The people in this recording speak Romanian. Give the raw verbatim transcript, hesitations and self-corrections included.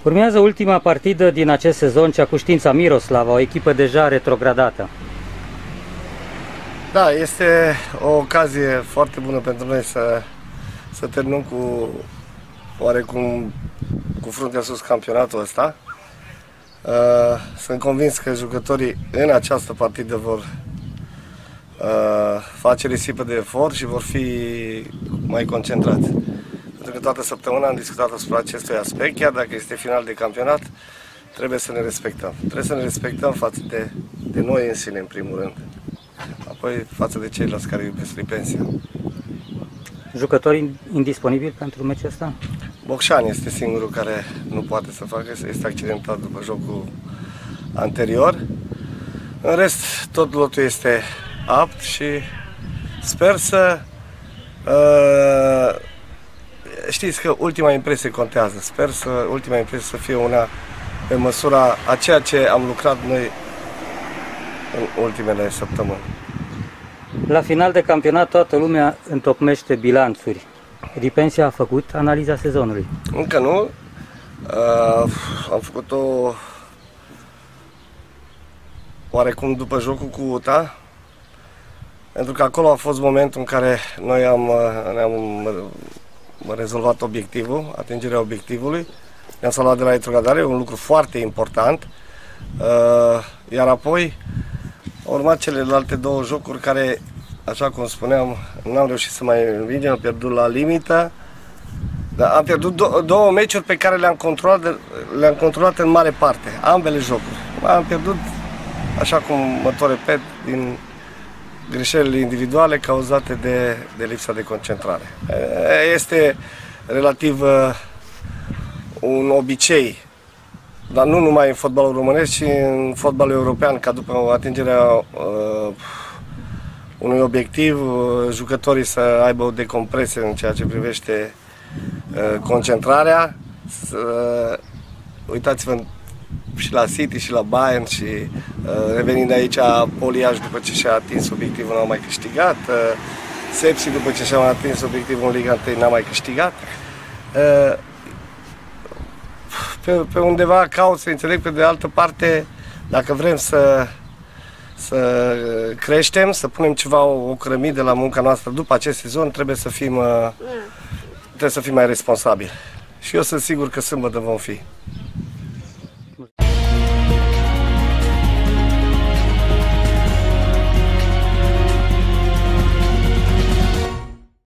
Urmează ultima partidă din acest sezon, cea cu Știința Miroslava, o echipă deja retrogradată. Da, este o ocazie foarte bună pentru noi să, să terminăm cu oarecum cu fruntea sus campionatul ăsta. Sunt convins că jucătorii în această partidă vor face risipă de efort și vor fi mai concentrați. Pentru că toată săptămâna am discutat asupra acestui aspect, chiar dacă este final de campionat, trebuie să ne respectăm. Trebuie să ne respectăm față de, de noi însine, în primul rând. Apoi față de ceilalți care iubesc lipensia. Jucători indisponibili pentru meciul ăsta? Bocșan este singurul care nu poate să facă, este accidentat după jocul anterior. În rest, tot lotul este apt și sper să... Uh, știți că ultima impresie contează. Sper să ultima impresie să fie una pe măsura a ceea ce am lucrat noi în ultimele săptămâni. La final de campionat toată lumea întocmește bilanțuri. Lipensia a făcut analiza sezonului? Încă nu. Uh, am făcut-o oarecum după jocul cu U T A, pentru că acolo a fost momentul în care noi am, ne-am rezolvat obiectivul, atingerea obiectivului. Ne-am salvat de la retrogradare, un lucru foarte important. Uh, iar apoi au urmat celelalte două jocuri care, așa cum spuneam, n-am reușit să mai învingem, am pierdut la limită. Dar am pierdut do două meciuri pe care le-am controlat, le-am controlat în mare parte, ambele jocuri. Am pierdut, așa cum mă tot repet, din greșelile individuale cauzate de, de lipsa de concentrare. Este relativ uh, un obicei, dar nu numai în fotbalul românesc, ci în fotbalul european, ca după atingerea uh, unui obiectiv, uh, jucătorii să aibă o decompresie în ceea ce privește uh, concentrarea. Uh, Uitați-vă și la City și la Bayern și uh, revenind aici, Poliaș după ce și-a atins obiectivul n-a mai câștigat, uh, Sepsi după ce și-a atins obiectivul în Liga unu n-a mai câștigat. Uh, pe, pe undeva caut să înțeleg, pe de altă parte, dacă vrem să, să creștem, să punem ceva, o, o cărămidă la munca noastră după acest sezon, trebuie să fim, uh, trebuie să fim mai responsabili. Și eu sunt sigur că sâmbătă vom fi.